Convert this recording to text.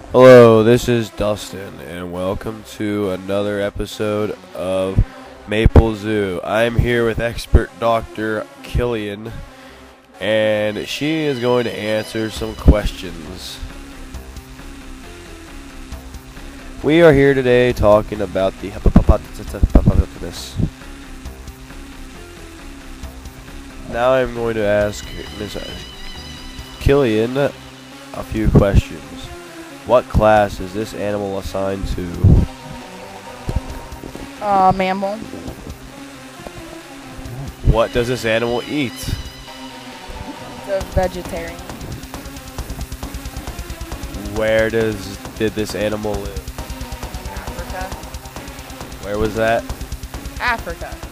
Hello, this is Dustin, and welcome to another episode of MapleZoo. I'm here with expert Dr. Killian, and she is going to answer some questions. We are here today talking about the hippopotamus. Now I'm going to ask Ms. Killian a few questions. What class is this animal assigned to? Mammal. What does this animal eat? The vegetarian. Where did this animal live? Africa. Where was that? Africa.